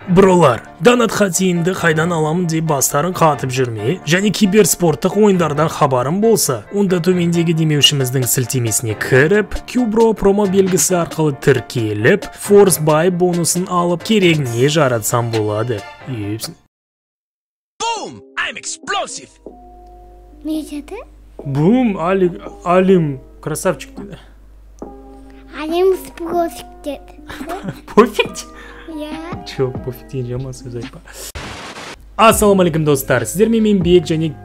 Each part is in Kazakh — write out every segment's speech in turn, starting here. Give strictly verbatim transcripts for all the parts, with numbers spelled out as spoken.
Бролар, донат хатиімді қайдан аламын деп бастарын қатып жүрме, және киберспорттық ойындардан хабарым болса, онда төмендегі демеушіміздің сілтемесіне кіріп, Qbro промо белгісі арқылы тіркеліп, Force Buy бонусын алып, керегіне жаратсам болады. Епсін. Boom! I'm explosive! Не деді? Бум, Алим, Алим, красавчик деді. Алим спросик деді. Пофиг? Я. Чё, пофиг дейін жаман сөз айтпа. Ассалаумалейкум достар, сіздермен мен Бек және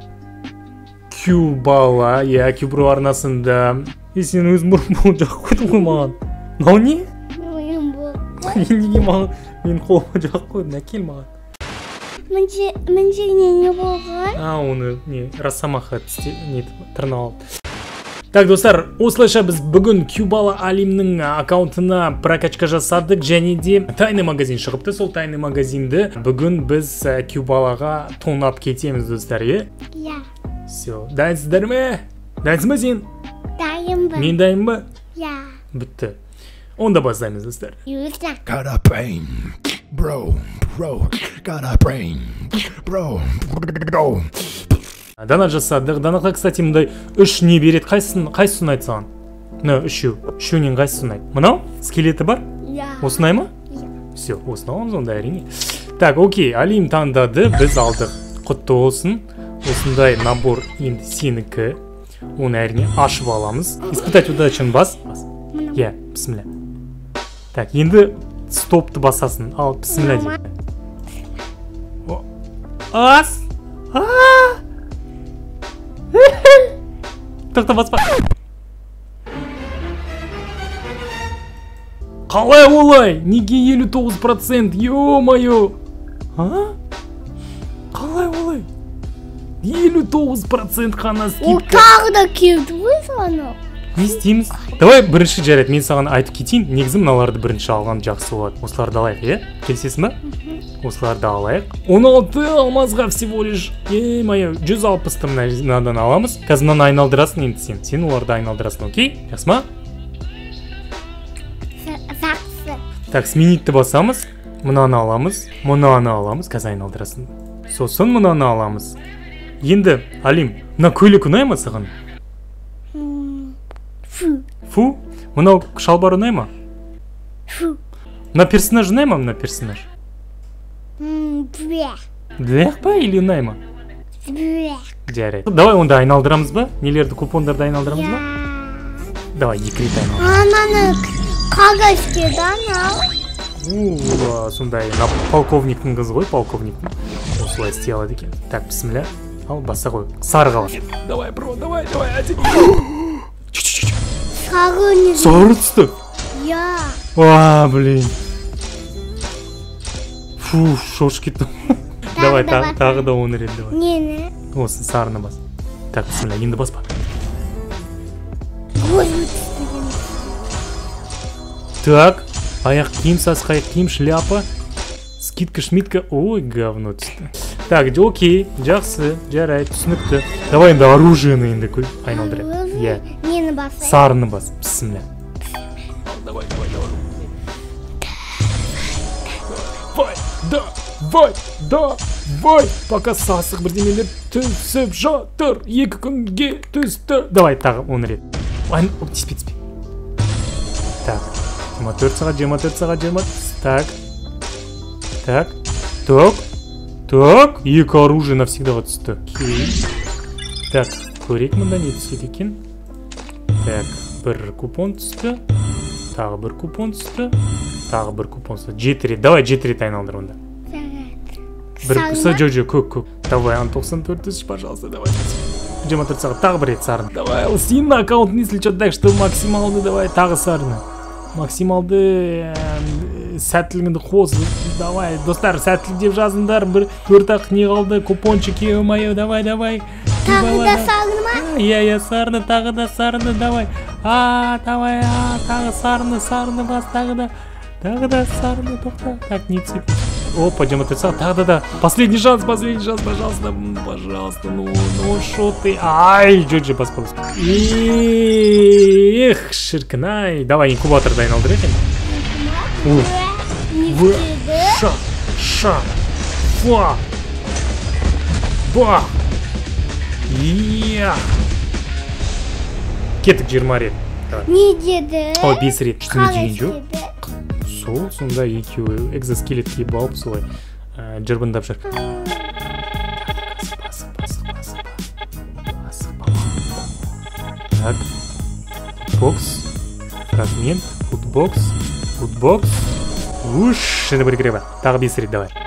Qbala, я Qbro арнасында. И сен өзің бұрын бұл жақ қойдың ғой маған. Нау не? Ойын бұл. Неге маған, мен қолыма жақ қойдың, әкел маған. Мен жеріне не болған? А, оны не, Росомаха тырнап алды. Так, достар, осылайша біз бүгін Qbala Алимнің аккаунтына прокачка жасадық, және де тайный магазин шығыпты. Сол тайный магазинді бүгін біз Qbalаға тонап кетеміз, достар, е? Я. Все, дайынсыздар ме? Дайынсыз ба сен? Дайынбын. Мен дайын ба? Я. Бітті. Онда бастаймыз, достар. Юзна. Got a brain, bro, bro, got a brain, bro, bro. Донат жасадық. Донатқа, кстати, мұндай үш не береді. Қайсысын, қайсысын айт саған? Мына үшеу. Үшеуінен қайсысын айт? Мынау? Скелеті бар? Я. Осынай ма? Я. Все, осыны аламыз онда әрине. Так, окей, Алим таңдады, біз алдық. Құтты болсын. Осындай набор енді сенікі. Оны әрине ашып аламыз. Испытать удачын бас. Я, бісміллә. Так, енді стопты басасын. Ал, бісміллә дейді. Ас! Ааа! Тоқта баспа. Қалай олай? Неге елу тоғыз процент? Ё-моё! А? Қалай олай? елу тоғыз процент қана скидка. Ол тағы да келді ғой саны. Не істейміз? Давай бірінші жарайды, мен саған айтып кетейін. Негізі мыналарды бірінші алған жақсы болады. Осыларды алайық, е? Келісесің ба? Осыларды алайық. он алты алмазға всего лишь, е-мое, жүз алпысты мынадан аламыз. Қазір мынаны айналдырасың енді сен. Сен оларды айналдырасың, окей? Жақсы ма? Жақсы. Так, сменитті басамыз. Мынаны аламыз. Мынаны аламыз. Қазір айналдырасың. Сосын мынаны аламыз. Енді, Алим, мына көйлек ұнай ма саған? Фу. Фу? Мынау шалбар ұнай ма? Фу. Мына персонаж ұнай ма, мына персонаж? Блях. Блях па или ұнай ма? Блях. Жарайды. Давай онда айналдырамыз ба? Нелерді, купондарды айналдырамыз ба? Давай, екі рет айналдырамыз. Ананы қағазды анау. Уа, сондай, полковниктің қызы ғой, полковниктің. Осылай істей алады екен. Так, бісміллә. Ал, баса ғой. Сары қала. Давай, бро, давай, давай, әдек. Сары не? Сары түсті. Я. Ва, блин. Фу, шош кеттім. Давай, тағы да оны рет, давай. Нені? Осы, сарыны бас. Так, бісміллә, енді баспа. Так, аяқ киім, сасық аяқ киім, шляпа. Скидка, шмитка. Ой, говно түсті. Так, окей, жақсы, жарайды, түсінікті. Давай енді оружиені енді көй. Айналдырайық. Я. Нені басай? Сарыны бас. Бісміллә. Давай, давай, давай. Давай, давай, давай. Пока сасық бірдемелер түсіп жатыр. Екі күнге түсті. Давай, тағы оны рет. Ай, теспе, теспе. Так, жиырма төрт сағат, жиырма төрт сағат, жиырма. Так. Так. Так. Так. Екі оружие навсегда түсті. Так, көрек мұнда не түседі екен? Так, бір купон түсті. Тағы бір купон түсті. Тағы бір купон түсті. Жеті рет. Давай жеті рет айналдыр онда. Бір кісі жо-жо, көк, көк. Давай, он тоқсан төрт тысяч, пожалуйста, давай. жиырма төрт сағат, тағы бір рет сарыны. Давай, ол сенің аккаунт, если что, так что максималды, давай, тағы сарыны. Максималды сәттілігінді қос. Давай, достар, сәттілік деп жазыңдар. Бір төрт ақ не қалды, купончик, е-мое, давай, давай. Тағы да сарыны ма? Иә, иә, сарыны, тағы да сарыны, давай. А, давай, а, тағы сарыны, сарыны бас, тағы да. Тағы да сарыны, тоқта. Так, не цепи. Опа, жиырма төрт сағат, тағы да. Последний шанс, последний шанс, пожалуйста. Пожалуйста, ну, ну, шо ты? Ай, жо-жо, баспа, баспа. Эх, шіркін, ай. Давай, инкубаторды айналдыр екен. В, Ш, ша, фа, бах. Иә. Кеттік жиырма рет. Не деді? О, бес рет. Ештеңе Қалай жеген жоқ. істеді? Сол, сонда екеуі экзоскелет киіп алып солай ә, жырбындап жүр. Басып, басып, басып, басып, басып. Так. Бокс. Фрагмент. Футбокс. Футбокс. Уш, это прикрепа. Тағы бес рет, давай.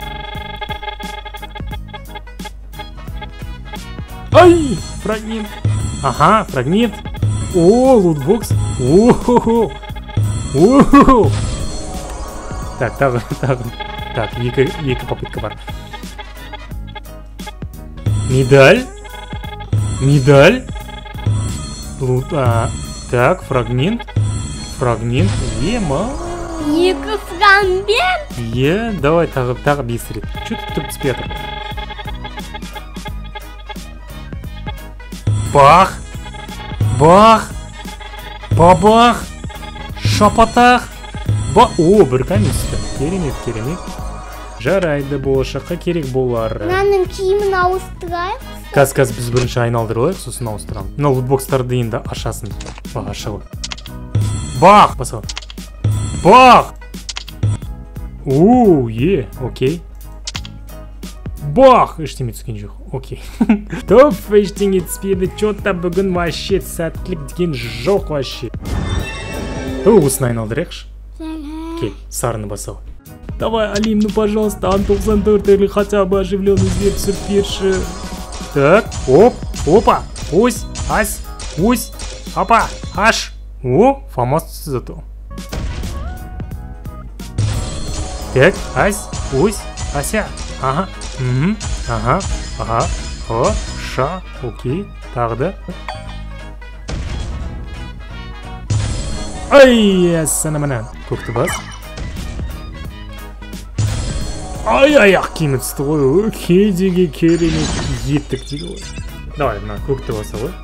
Ай, фрагмент. Ага, фрагмент. О, лутбокс. О-хо-хо. О-хо-хо. Так, тағы, тағы. Так, екі, екі попытка бар. Медаль. Медаль. Лут, а, так, фрагмент. Фрагмент. Ема. Екі фрагмент. Е, давай тағы, тағы бес рет. Чё ты тут түспей жатыр? Бах. Бах. Бабах. Шапатах. Ба, о, бір камень түсті. Керемет, керемет. Жарайды, болашаққа керек болар. Мынаның киімін ауыстырайық. Каз, каз, біз бірінші айналдырып алайық, сосын ауыстырамыз. Мына лутбокстарды енді ашасын. Ба, аша ғой. Бах! Басқа. Бах! Оу, е, окей. Бах! Ештеңе түскен жоқ. Окей. Топ, ештеңе түспеді. Чо-то бүгін вообще сәттілік деген жоқ вообще. О, осыны айналдырайықшы. Окей, сарыны басау. Давай, Алим, ну пожалуйста, Ан тоқсан төрт или хотя бы оживленный зверь түсіп берші. Так, оп, опа, ось, ась, ось, апа, аш. О, фамас түсті зато. Так, ась, ось, ася. Ага, угу, ага, ага, о, ша, окей, тағы да. Ай, ассана мана, көкті бас. Ай, аяқ киімі түсті ғой, кедеге керемет еттік дейді ғой. Давай, мына көкті баса ғой.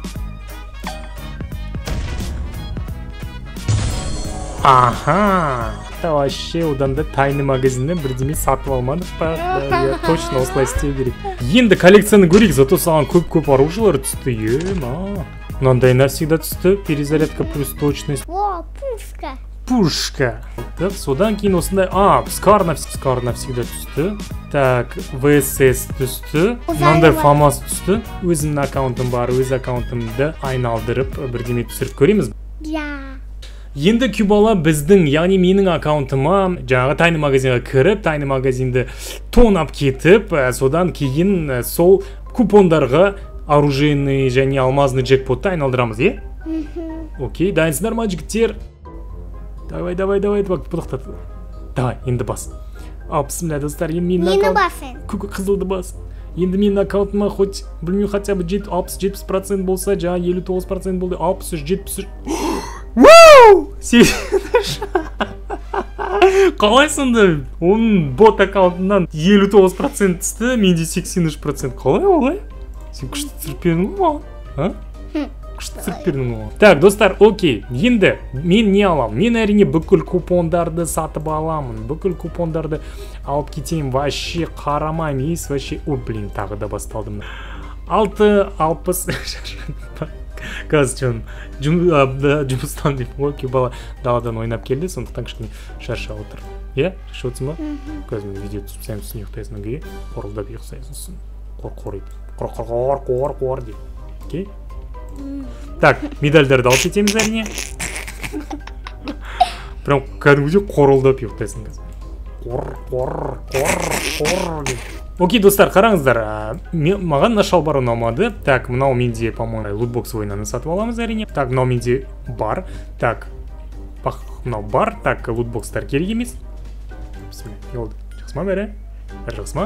Аха, та вообще одан да тайны магазиннен бірдеме сатып алмадық па? Я точно осылай істеу керек. Енді коллекцияны көрейік, зато саған көп-көп оружиялар түсті. Ема, мынандай навсегда түсті. Перезарядка плюс точность. О, пушка. Пушка. Так, содан кейін осындай, а, Скар навсегда түсті. Так, вэ эс эс түсті. Мынандай фамас түсті. Өзімнің аккаунтым бар, өз аккаунтымды айналдырып бірдеме түсіріп көреміз. Я. Енді кюбала біздің, яғни менің аккаунтыма жаңағы тайны магазинға кіріп, тайны магазинді тонап кетіп, содан кейін сол купондарға оружейный және алмазный джекпотты айналдырамыз, е? Окей, дайынсыңдар ма, жігіттер? Давай, давай, давай, бұдықтат. Давай, енді бас. А, бісміллә, достар, енді менің Мені аккаунт... басын. Көкі қызылды бас. Енді менің аккаунтыма хоть, білмей, хотя бы алпыс жетпіс процент болса, жаңа елу тоғыз процент болды, алпыс үш жетпіс үш... Вау! Қалай сонда? Оның бот аккаунтынан елу тоғыз процент түсті, менде сексен үш процент. Қалай олай? Сен күшті түсіріп бердің ғой маған? Күшті түсіріп бердің ғой. Так, достар, окей. Енді мен не алам? Мен әрине бүкіл купондарды сатып аламын. Бүкіл купондарды алып кетейін. Вообще қарамаймын. Ес, вообще... О, блин, тағы да басталдым. алты алпыс... Қазір жұмыстан деп ғой, бала даладан ойнап келді, сондықтан кішкене шаршап отыр. Е, шаршап отырсың ба? Қазір видео түсіп сәйім үстіне ұйықтайсың, өге қорылдап ұйықсайсың, қор-қорайды, қор-қор-қор-қор деп. Окей? Так, медальдарды алып кетеміз әрине. Прям кәдімгідей қорылдап ұйықтайсың қазір. Қор-қор-қор-қор деп. Окей, достар, қараңыздар, маған мына шалбар ұнамады. Так, мынау менде, по-моему, лутбокс ойынын сатып аламыз әрине. Так, мынау менде бар. Так, мынау бар. Так, лутбокстар керек емес. Бісміллә, елді. Жақсы ма бәрі? Бәрі жақсы ма?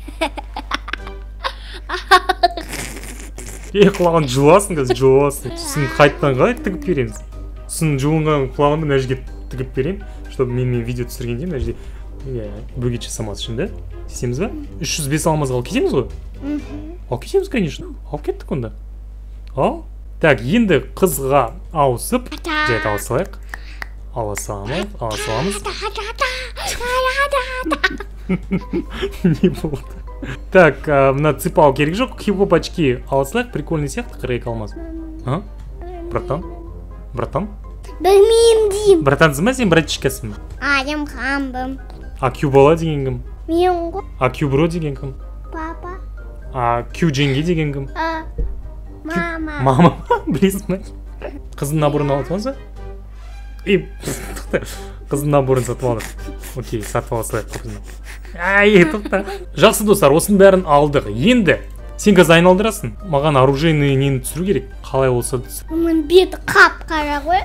Ей, құлаған жыласың қазір, жыласың. Сін қайттан қайт тігіп береміз. Сін жылынған құлағанды мына жерге тігіп берем, чтобы мен видео түсіргенде мына жерде бөгет жасамас үшін, да? Сесеміз ба? үш жүз бес алмазға алып кетеміз ғой? Алып кетеміз, конечно. Алып кеттік онда. Ал? Так, енді қызға ауысып, жайт алысалайық. Аласамыз, аласамыз. Не болды. Так, мына ципал керек жоқ. Хип-хоп очки алсақ, прикольный сияқты қырайық алмаз. А? Братан? Братан? Білмеймін деймін. Братансың ба, сен братишкасың ба? Айым хамбым. А кю бала деген кім? Мен ғой. А кю бро деген кім? Папа. А кю жеңге деген кім? А, мама. Мама, білесің ба? Қыздың наборын алып алса? И, қыздың наборын сатып алдық. Окей, сатып алсақ қыздың. Ай, тоқта. Жақсы достар, осының бәрін алдық. Енді сен қазір айналдырасың. Маған оружейный нені түсіру керек. Қалай болса да. Оның беті қап-қара ғой.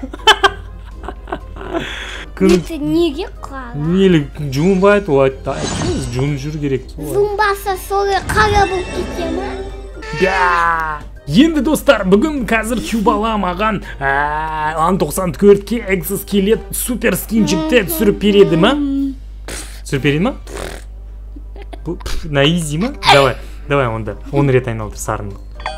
Беті неге қара? Нелі жуынбайды, ол айтты. Жуынып жүру керек. Зумбаса солай қара болып кете ма? Да! Енді достар, бүгін қазір Кюбала маған ан тоқсан төртке экзоскелет супер скинчикті түсіріп береді ма? Түсіріп береді ма? На изи ма? Давай, давай онда. Он рет айналдыр сарынды.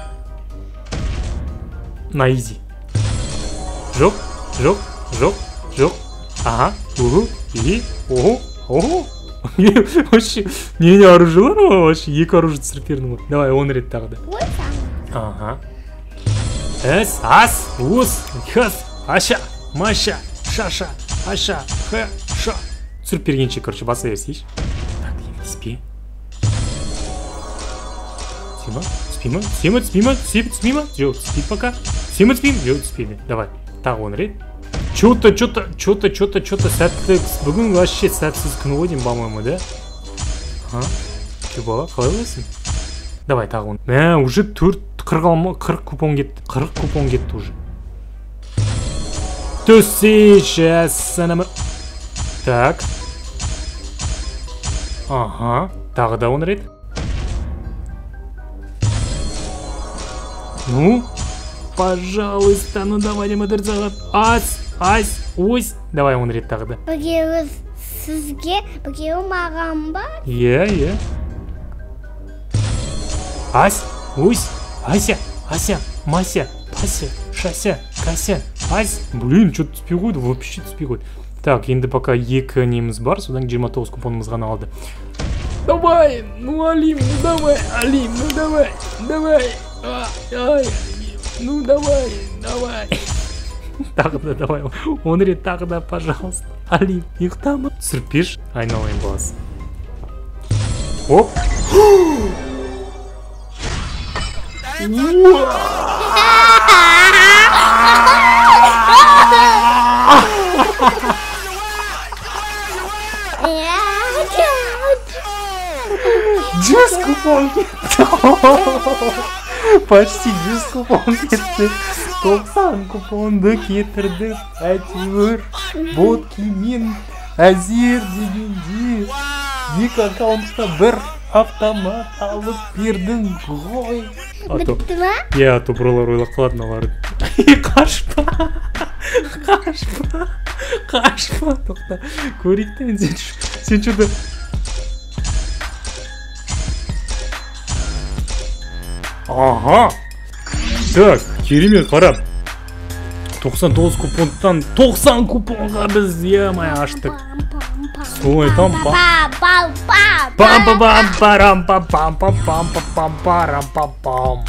На изи. Жоқ, жоқ, жоқ, жоқ. Ага, уху, и, оху, оху. Вообще, не-не оружиелар ма? Вообще, екі оружие түсіріп бердің ғой. Давай, он рет тағы да. Ага. Эс, ас, ус, хас, аша, маша, шаша, аша, ха, ша. Түсіріп бергенше, короче, баса берсейші. Так, енді спи. Спи ма? Спи ма? Спи ма? Спи ма? Спи, спи ма? Жоқ, спи пока. Спи ма? Спи ма? Жоқ, спиді. Давай. Тағы он рет. Чё-то, чё-то, чё-то, чё-то, чё-то сәтті. Бүгін вообще сәтсіз күн ғой деймін, по-моему, да? Ага. Ке бала, қалай ойлайсың? Давай, тағы он. Мә, уже төрт, қырық купон кетті. қырық купон кетті уже. Төсейші, әссанамы. Так. Ага. Тағы да он рет. Ну, пожалуйста, ну давай, мадыр сағат. Ас, ас, ось. Давай он рет тағы да. Біреуі сізге, біреуі маған ба? Е, е. Ась, ось, ася, ася, мася, пася, шася, кася, ась. Блин, что-то түспей қойды, вообще түспей қойды. Так, енді пока екі неміз бар, содан жиырма тоғыз купонымыз ғана алды. Давай, ну Алим, ну давай, Алим, ну давай, давай. Ай, ну давай, давай. Тағы да давай, он рет тағы да, пожалуйста. Алим, ұйықтама. Түсіріп берші, айналайын баласы. Оп. жүз купон кетті. Почти жүз купон кетті. тоқсан купонды кетірді. Әйтеуір боткимен әзер дегенде екі аккаунтта бір автомат алып бердің ғой. Бітті ма? Е, а то бұралар ойлап қалады мыналарды. Қашпа, қашпа, қашпа. Тоқта, көрейік та сен сен что-то. Ага. Так, керемет қарап. тоқсан тоғыз купонтан тоқсан купонға біз емай аштық. Солай там па. Пам пам пам парам пам пам пам пам пам парам пам пам.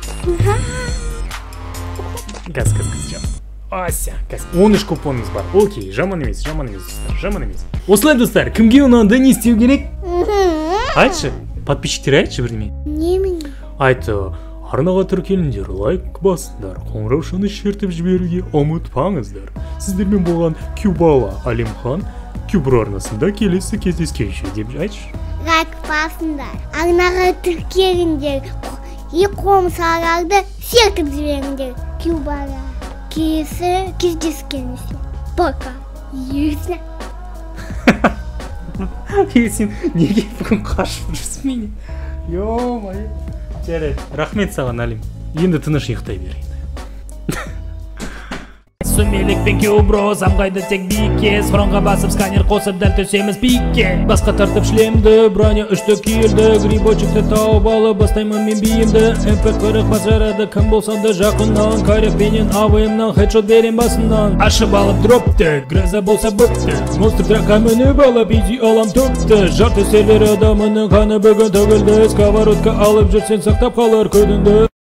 Газ газ газ жам. Ася, газ. он үш купонымыз бар. Окей, жаман емес, жаман емес достар, жаман емес. Осылай достар, кімге ұнады, не істеу керек? Айтшы, подписчиктер айтшы бірдеме. Немене? Айты, арнаға тіркеліңдер, лайк басыңдар, қоңыраушаны шертіп жіберуге ұмытпаңыздар. Сіздермен болған Кюбала Алимхан, Кюбро арнасында келесі кездескенше деп айтшы. Лайк басыңдар, арнаға тіркеліңдер, и қомсаларды шертіп жіберіңдер. Кюбала келесі кездескенше. Пока. Ешін. Сен неге бүгін қашып жүрсің менен? Йо-майы. Жарайды, рахмет саған, Алим. Енді тыныш ұйықтай берейін. Сумелікпен кеубро самғайды тек бейке. Схронға басып сканер қосып дәл төсеміз бейке. Басқа тартып шлемді, броня үшті киілді. Грибочекті тауып алып бастаймын мен бейімді. эм пэ қырық бас жарады, кім болсам да жақыннан. Карепенен авымнан хедшот берем басынан. Ашып алып дропты, гроза болса бөпті. Монстр тракка мініп алып изи алам төпті. Жарты сервер адамының қаны бүгін төгілді. Сковородка алып жүрсен сақтап қалар көдінді.